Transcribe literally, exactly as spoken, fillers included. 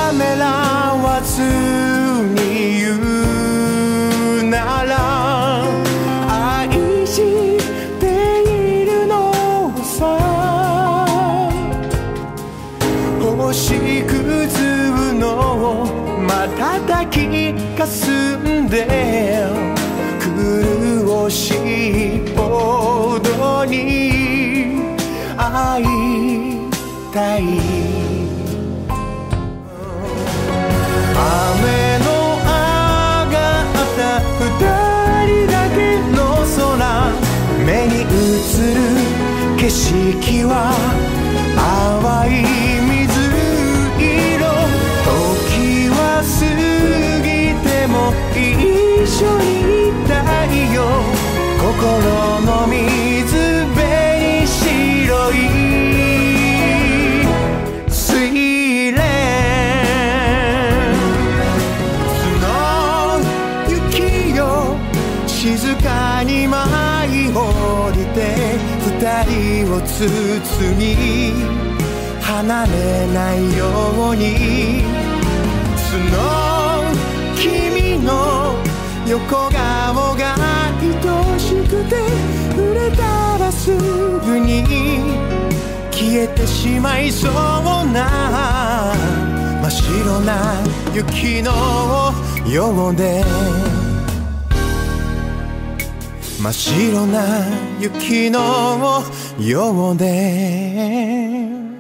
ためらわずに言うなら愛しているのさ。星屑の瞬きかすんで苦しいほどに会いたい。雨の上がった二人だけの空、目に映る景色は淡い水色。時は過ぎても一緒にいたいよ。心の水辺に白い睡蓮。の雪よ静かに舞い降りて二人を包み離れないように。その君の横顔が愛しくて触れたらすぐに消えてしまいそうな真っ白な雪のようで、真っ白な雪のようで。